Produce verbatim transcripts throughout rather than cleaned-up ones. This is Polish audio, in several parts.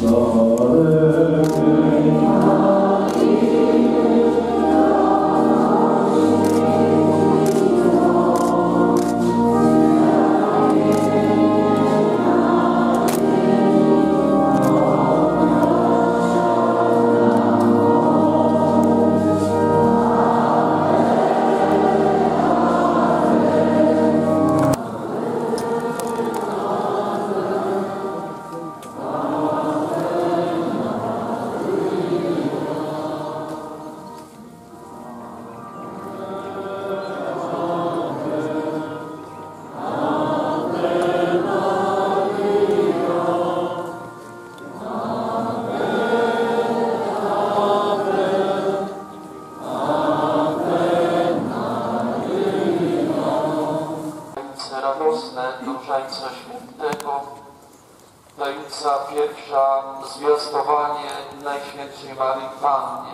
Różańca Świętego, tajemnica pierwsza, zwiastowanie Najświętszej Maryi Pannie.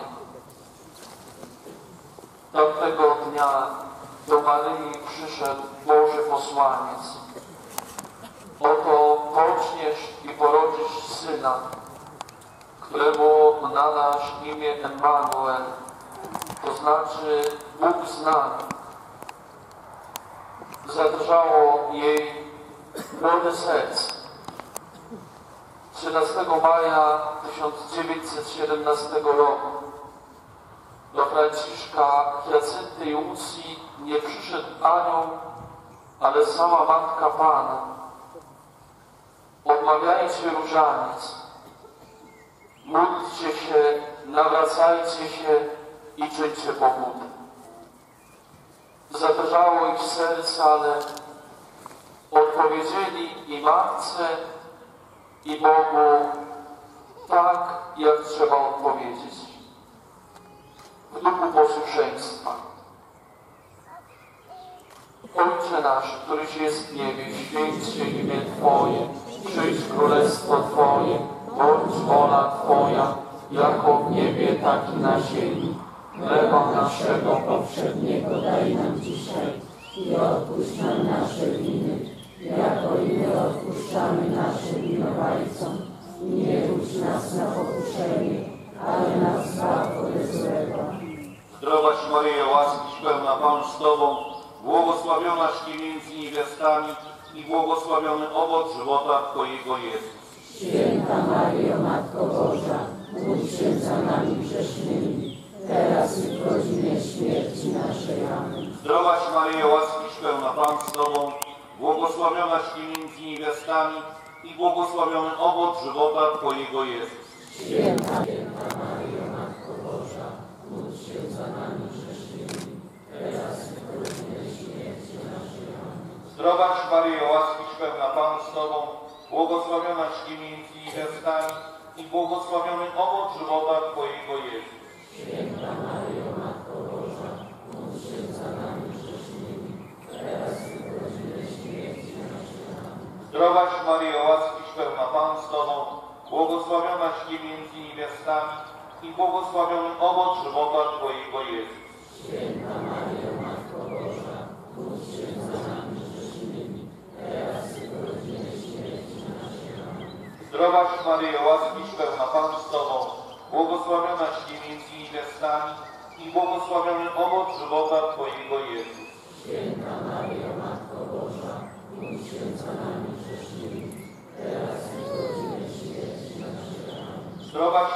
Tamtego dnia do Maryi przyszedł Boży posłaniec. Oto poczniesz i porodzisz syna, któremu nadasz imię Emmanuel, to znaczy Bóg z nami. Zadrżało jej młode serce. trzynastego maja tysiąc dziewięćset siedemnastego roku do Franciszka Hiacynty i Uncji nie przyszedł anioł, ale sama Matka Pana. Odmawiajcie różaniec, módlcie się, nawracajcie się i czyńcie pokuty. Zadrżało ich serce, ale odpowiedzieli i Matce, i Bogu tak, jak trzeba odpowiedzieć. W duchu posłuszeństwa. Ojcze nasz, któryś jest w niebie, święć się imię Twoje, przyjdź królestwo Twoje, bądź wola Twoja, jako w niebie, tak i na ziemi. Chleba naszego powszedniego daj nam dzisiaj i odpuść nam nasze winy, jako i my odpuszczamy naszym winowajcom. I nie wódź nas na pokuszenie, ale nas zbaw ode złego. Zdrowaś Maryjo, łaskiś pełna, Pan z Tobą, błogosławionaś Ty między niewiastami i błogosławiony owoc żywota Twojego Jezus. Święta Maryjo, Matko Boża, módl się za nami grzesznymi, teraz i w godzinie śmierci naszej. Amen. Zdrowaś Maryjo, łaskiś pełna, Pan z Tobą, błogosławionaś Ty między niewiastami i błogosławiony owoc żywota Twojego Jezus. Święta, święta Maryjo, Matko Boża, módl się za nami grzesznymi, teraz i w godzinie śmierci naszej. Amen. Zdrowaś Maryjo, łaskiś pełna, Pan z Tobą, błogosławionaś Ty między niewiastami i błogosławiony owoc żywota Twojego Jezus. Święta Maryjo, Matko Boża, módl się za nami grzesznymi, teraz i w godzinie śmierci naszej. Amen. Zdrowaś Maryjo, łaskiś pełna, Pan z Tobą, błogosławionaś Ty między niewiastami i błogosławiony owoc żywota Twojego Jezus. Święta Maryjo, Matko Boża, módl się za nami grzesznymi, teraz i w godzinie śmierci naszej. Amen. Zdrowaś Maryjo, łaskiś pełna, Pan z Tobą, błogosławionaś Ty między niewiastami i błogosławiony owoc żywota Twojego Jezus. Święta Maryjo, Matko Boża, módl się za nami grzesznymi, teraz i w godzinie śmierci naszej. Amen. Zdrowaś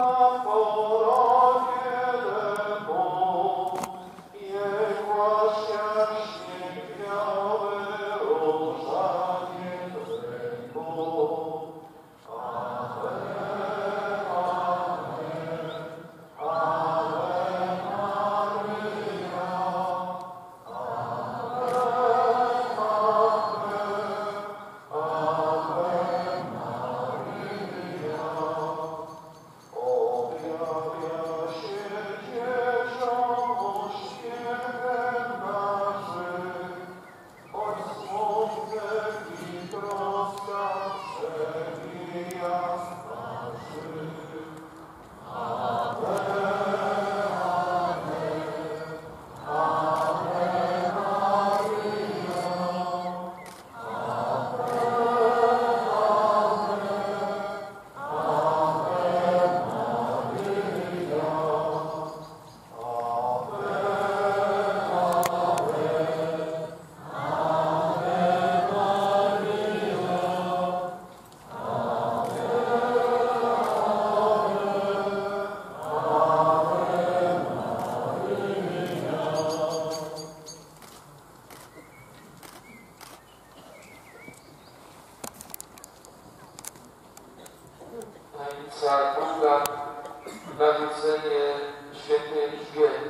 tajemnica druga, narodzenie świętej Elżbiety.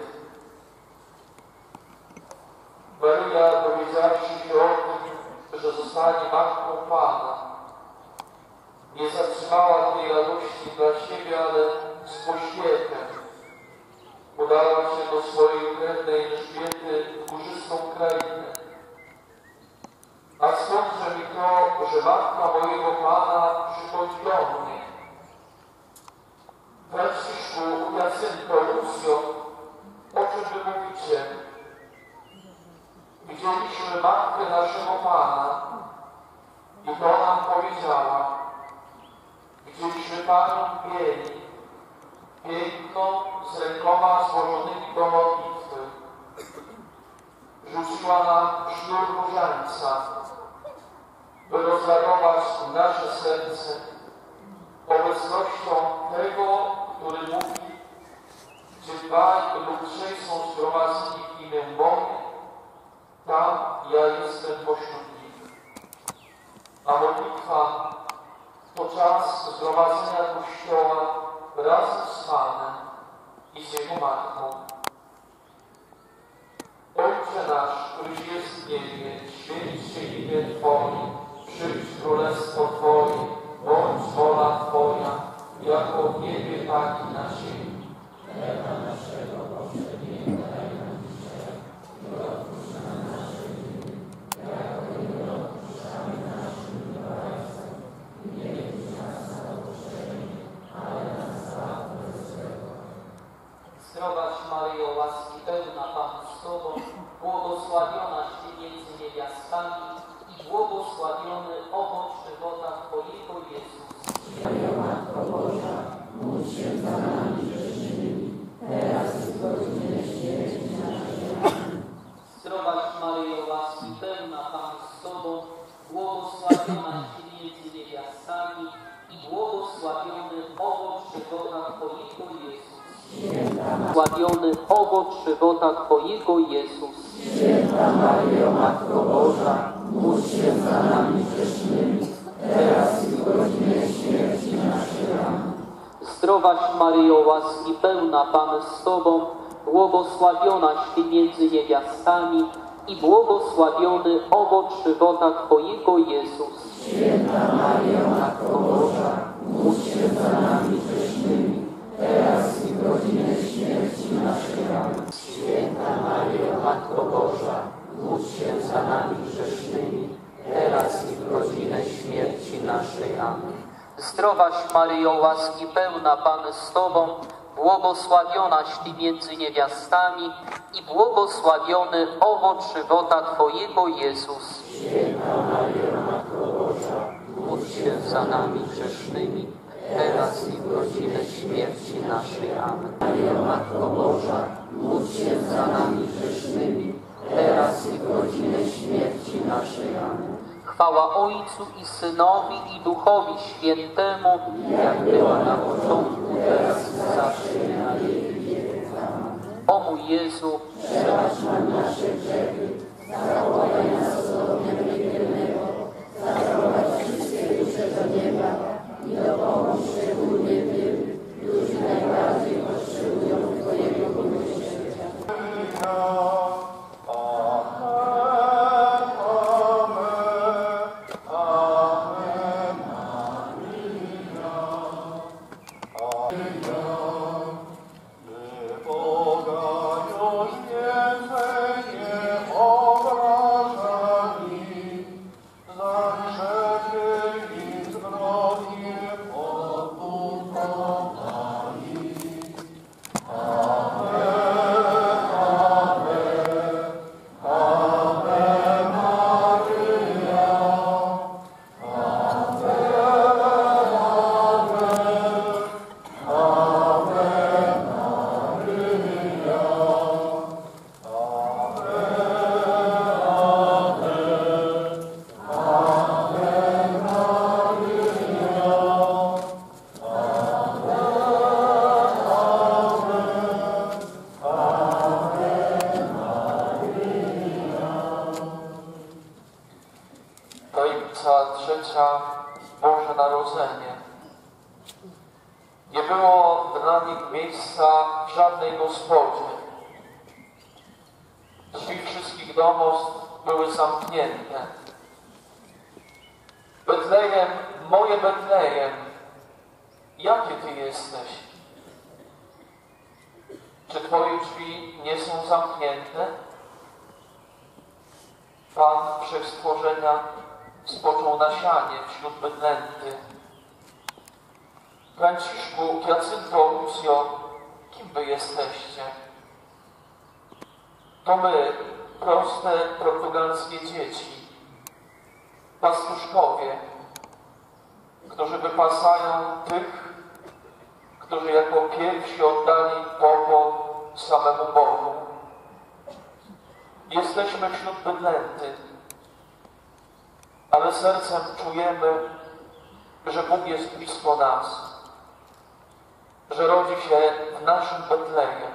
Maryja, dowiedziawszy się o tym, że zostanie matką Pana, nie zatrzymała tej radości dla siebie, ale z pośpiechem udała się do swojej krewnej Elżbiety w górzystą krainę. A skądże mi to, że matka mojego Pana przychodzi do mnie? Franciszku, Jacynto, Lucjo, o czym wy mówicie? Widzieliśmy matkę naszego Pana i to nam powiedziała. Widzieliśmy Panią w bieli, piękną, z rękoma złożonymi do modlitwy. Rzuciła nam sznur różańca, by rozradować nasze serce obecnością tego, który mówi, gdzie dwaj lub trzej są zgromadzeni w imię moje, tam ja jestem pośród nich. A modlitwa to czas zgromadzenia Kościoła razem z Panem i z Jego Matką. Ojcze nasz, któryś jest w niebie, święć się imię Twoje, przyjdź królestwo Twoje, bądź wola Twoja, jako w niebie, tak i na ziemi. Chleba naszego powszedniego daj nam dzisiaj i odpuść nam nasze winy, jako i my odpuszczamy naszym winowajcom. I nie wódź nas na pokuszenie, ale nas zbaw od złego. Zdrowaś Maryjo, łaski pełna, Pan z Tobą, błogosławionaś Ty między niewiastami i błogosławiony owoc żywota Twojego, Jezus. Święta Matko Boża, módl się za nami grzesznymi, teraz i w godzinę śmierci naszej. Amen. Zdrowaś Maryjo, łaski pełna, Pan z Tobą, błogosławionaś Ty między niewiastami i błogosławiony owoc żywota Twojego, Jezus. Błogosławiony owoc żywota Twojego, Jezus. Święta Maryjo, Matko Boża, módl się za nami grzesznymi, teraz i w godzinę śmierci naszej. Amen. Zdrowaś Maryjo, łaski pełna, Pan z Tobą, błogosławionaś Ty między niewiastami i błogosławiony owoc żywota Twojego, Jezus. Święta Maryjo, Matko Boża, módl się za nami grzesznymi, teraz i w godzinę śmierci naszej. Amen. Święta Maryjo, Matko Boża, módl się za nami grzesznymi, teraz i w godzinę śmierci naszej. Amen. Zdrowaś Maryjo, łaski pełna, Pan z Tobą, błogosławionaś Ty między niewiastami i błogosławiony owoc żywota Twojego, Jezus. Święta Maryjo, Matko Boża, Módl się za nami grzesznymi, teraz i w godzinę śmierci naszej. Amen. Maryjo, Matko Boża, módl się za nami grzesznymi, teraz i w godzinę śmierci naszej. Amen. Chwała Ojcu i Synowi i Duchowi Świętemu, jak była na początku, teraz i zawsze i na wieki wieków. Amen. O mój Jezu, Przebacz nam nasze grzechy, zachowaj nas od ognia piekielnego, zaprowadź wszystkie dusze do nieba i dopomóż szczególnie tym, którzy najbardziej potrzebują Twojego miłosierdzia. Amen. Nie było dla nich miejsca w żadnej gospodzie. Drzwi wszystkich domostw były zamknięte. Betlejem, moje Betlejem, jakie Ty jesteś? Czy Twoje drzwi nie są zamknięte? Pan Wszechstworzenia spoczął na sianie wśród bydlęty. Franciszku, Jacynto, Lucjo, kim Wy jesteście? To my, proste portugalskie dzieci, pastuszkowie, którzy wypasają tych, którzy jako pierwsi oddali pokłon samemu Bogu. Jesteśmy wśród bydlęty, ale sercem czujemy, że Bóg jest blisko nas, że rodzi się w naszym Betlejem,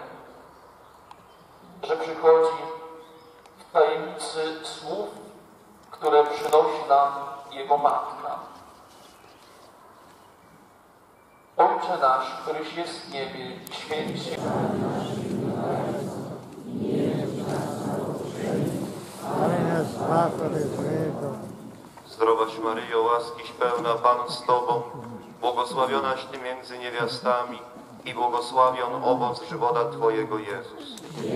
że przychodzi w tajemnicy słów, które przynosi nam Jego Matka. Ojcze nasz, któryś jest w niebie, święć się. Zdrowaś Maryjo, łaskiś pełna, Pan z Tobą, błogosławionaś Ty między niewiastami i błogosławion owoc żywota Twojego, Jezus.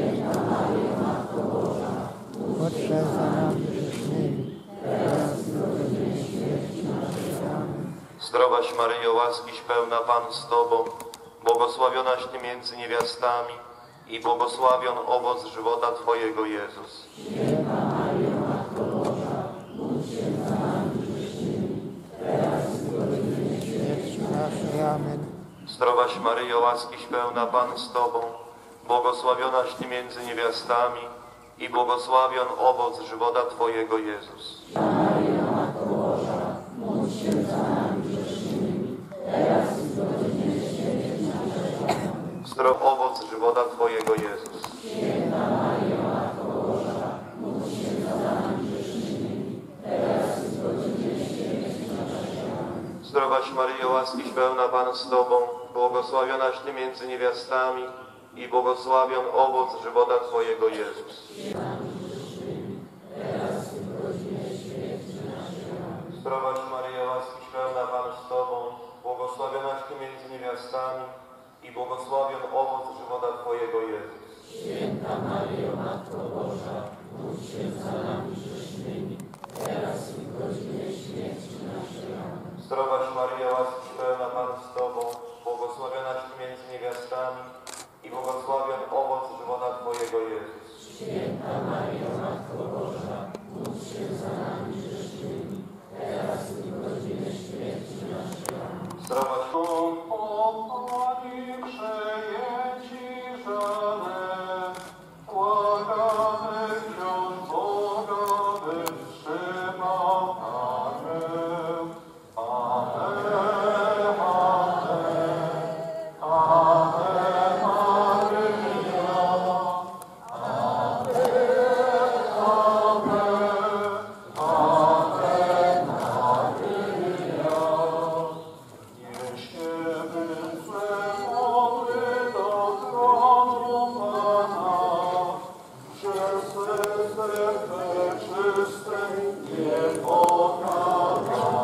Módl się za nami grzesznymi, teraz i w godzinie śmierci naszej. Amen. Zdrowaś Maryjo, łaskiś pełna, Pan z Tobą, błogosławionaś Ty między niewiastami i błogosławion owoc żywota Twojego, Jezus. Święta Maryjo, Matko Boża, módl się za nami grzesznymi, teraz i w godzinie śmierci naszej. Amen. Zdrowaś Maryjo, łaskiś pełna, Pan z Tobą, błogosławionaś Ty między niewiastami i błogosławion owoc żywota Twojego, Jezus. Maryjo, Matko Boża, módl się za nami grzesznymi, teraz i w godzinie śmierci naszej. Amen. Zdrow owoc żywota Twojego, Jezus. Święta Maryjo, Matko Boża, módl się za nami grzesznymi, teraz i w godzinie śmierci naszej. Amen. Zdrowaś Maryjo, łaskiś pełna, Pan z Tobą, błogosławionaś Ty między niewiastami i błogosławion owoc żywota Twojego, Jezus. Zdrowaś Maryjo, łaskiś pełna, Pan z Tobą, błogosławionaś Ty między niewiastami i błogosławion owoc żywota Twojego, Jezus. Święta Maryjo, Matko Boża, módl się za nami grzesznymi, teraz i w godzinie śmierci naszej. Amen. Zdrowaś Maryjo, łaskiś pełna, Pan z Tobą, błogosławionaś Ty między niewiastami i błogosławion owoc żywota Twojego, Jezus. Święta Maryjo, Matko Boża, módl się za nami grzesznymi, teraz i w godzinie śmierci naszej. Amen. Zdrowaś Pani przejęci żale, błagamy wziąć Boga wytrzymał. Amen. Amen. Amen. Amen. Maryjo. Amen. Amen. Amen. Maryjo. Nieście swe modły do tronu Pana, przez serce czyste niepokazana.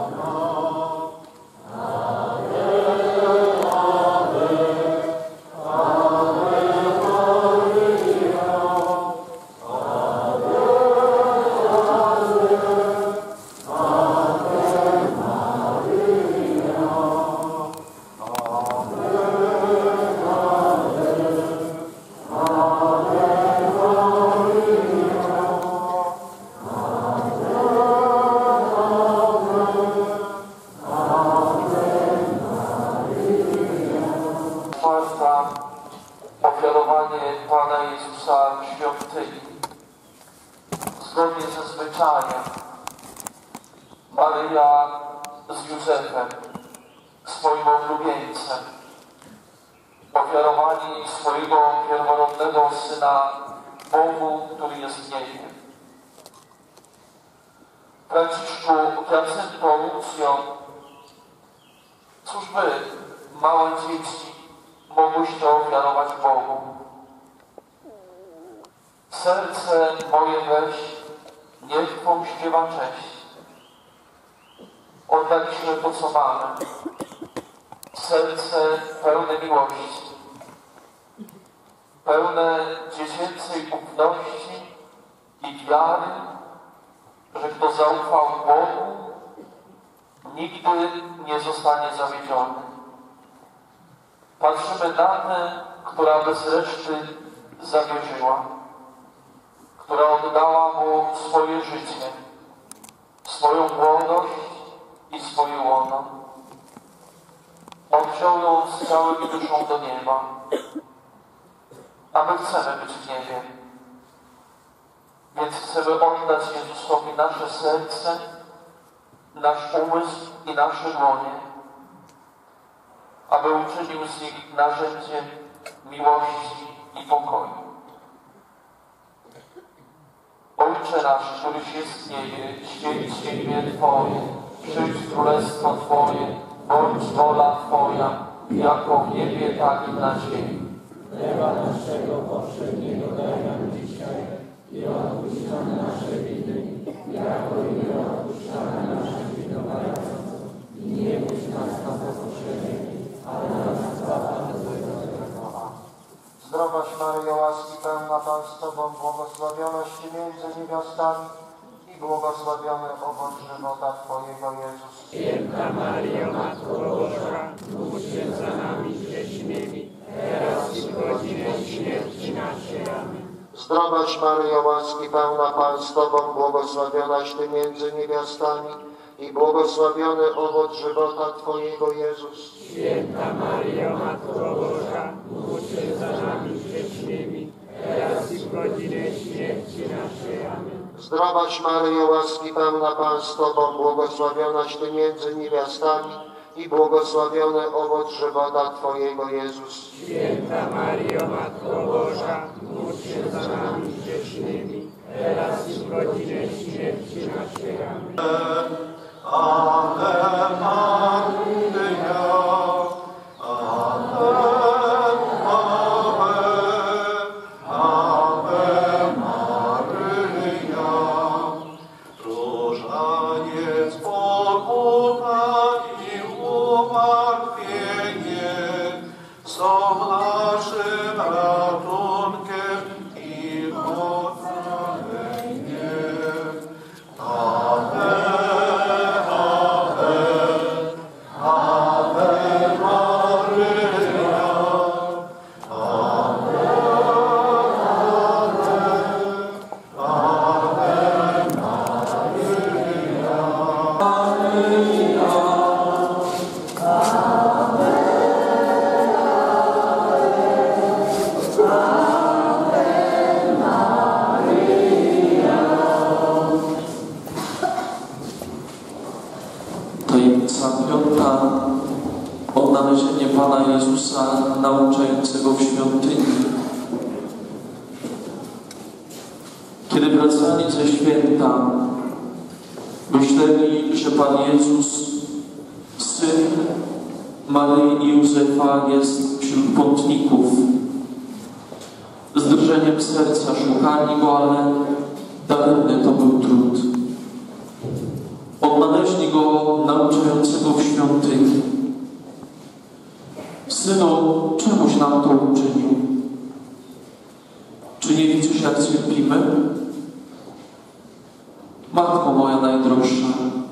Czwarta, ofiarowanie Pana Jezusa w świątyni. Zgodnie ze zwyczajem Maryja z Józefem, swoim oblubieńcem, ofiarowali swojego pierworodnego Syna Bogu, który jest w niebie. Franciszku, Jacynto, Lucjo, cóż wy małe dzieci mogłyście ofiarować Bogu. Serce moje weź, niech Twą śpiewa cześć. Oddaliśmy to, co mamy. Serce pełne miłości, pełne dziecięcej ufności i wiary, że kto zaufał Bogu, nigdy nie zostanie zawiedziony. Patrzymy na tę, która bez reszty zawierzyła, która oddała Mu swoje życie, swoją młodość i swoje łono. On wziął ją z ciałem i duszą do nieba, a my chcemy być w niebie. Więc chcemy oddać Jezusowi nasze serce, nasz umysł i nasze dłonie, aby uczynił z nich narzędzie miłości i pokoju. Ojcze nasz, któryś jest w niebie, święć się imię Twoje, przyjdź królestwo Twoje, bądź wola Twoja, jako w niebie, tak i na ziemi. Chleba naszego powszedniego daj nam dzisiaj i odpuść nam nasze winy, jako i my odpuszczamy naszym winowajcom. I nie wódź nas na pokuszenie, ale nas zbaw od złego. Zdrowaś Maryjo, łaski pełna, Pan z Tobą, błogosławionaś Ty między niewiastami i błogosławiony owoc żywota Twojego, Jezus. Święta Maryjo, Matko Boża, módl się za nami grzesznymi, teraz i w godzinę śmierci naszej. Amen. Zdrowaś Maryjo, łaski pełna, Pan z Tobą, błogosławionaś Ty między niewiastami i błogosławiony owoc żywota Twojego, Jezus. Święta Maryjo, Matko Boża, módl się za nami grzesznymi, teraz i w godzinę śmierci naszej. Amen. Zdrowaś Maryjo, łaski pełna, Pan z Tobą, błogosławionaś Ty między niewiastami i błogosławiony owoc żywota Twojego, Jezus. Święta Maryjo, Matko Boża, módl się za nami grzesznymi, teraz i w godzinę śmierci naszej. Amen. Ave Maryja, Ave, Ave, Ave Maryja, różaniec pokuta i umartwienie są naszym ratunkiem i ocalieniem. Ave, Tajemnica piąta. Odnalezienie Pana Jezusa nauczającego w świątyni. Kiedy wracali ze święta, myśleli, że Pan Jezus, Syn Maryi i Józefa, jest wśród pątników. Z drżeniem serca szukali Go, ale daremny to był trud. Odnaleźli Go nauczającego w świątyni. Synu, czemuś nam to uczynił? Czy nie widzisz, jak cierpimy? Matko moja najdroższa,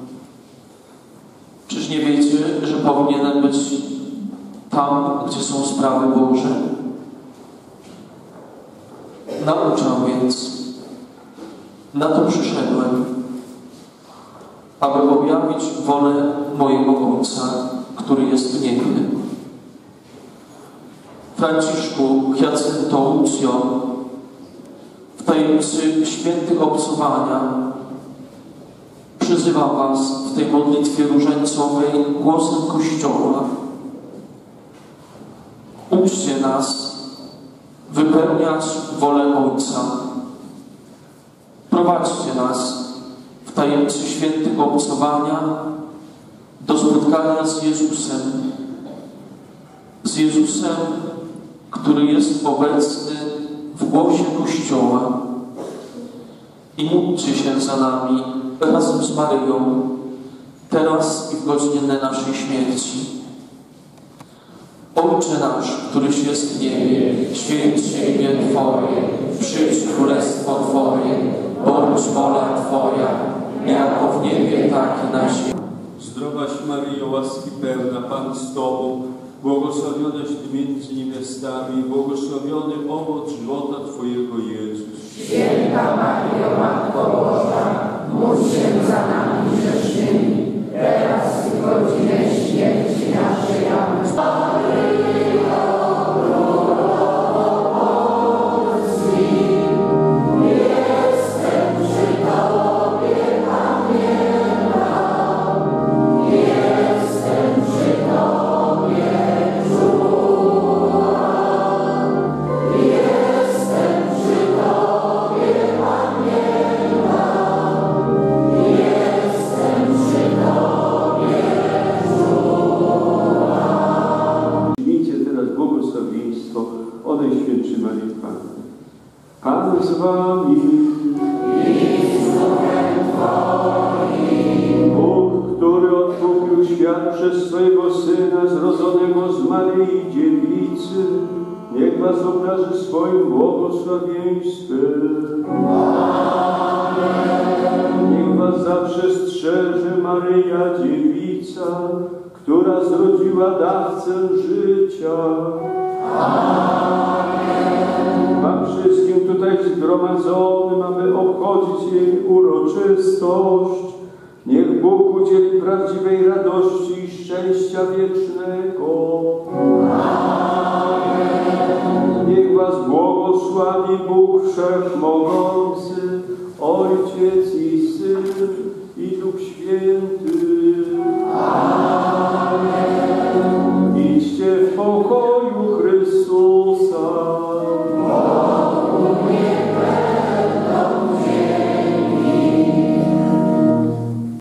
czyż nie wiecie, że powinienem być tam, gdzie są sprawy Boże? Nauczał więc. Na to przyszedłem, aby objawić wolę mojego Ojca, który jest w niebie. Franciszku, Hiacynto, Lucjo, w tajemnicy świętych obcowania przyzywam Was w tej modlitwie różańcowej głosem Kościoła. Uczcie nas wypełniać wolę Ojca. Prowadźcie nas w tajemnicy świętych obcowania do spotkania z Jezusem, z Jezusem, który jest obecny w głosie Kościoła. I módlcie się za nami razem z Maryją, teraz i w godzinę naszej śmierci. Ojcze nasz, któryś jest w niebie, święć się imię Twoje, przyjdź królestwo Twoje, bądź wola Twoja, jako w niebie, tak i na ziemi. Zdrowaś Maryjo, łaski pełna, Pan z Tobą, błogosławionaś Ty między niewiastami, błogosławiony owoc żywota Twojego Jezus. Święta Maryjo, Matko Boża, módl się za nami grzesznymi, teraz i w godzinę śmierci naszej. Amen. O Najświętszej Maryi Panny. Pan z Wami. Bóg, który odkupił świat przez swojego Syna zrodzonego z Maryi Dziewicy, niech was obdarzy swoim błogosławieństwem. Niech was zawsze strzeże Maryja Dziewica, która zrodziła dawcę życia. Wam wszystkim tutaj zgromadzonym mamy obchodzić jej uroczystość. Niech Bóg udzieli prawdziwej radości i szczęścia wiecznego. Niech was błogosławi Bóg Wszechmogący, Ojciec i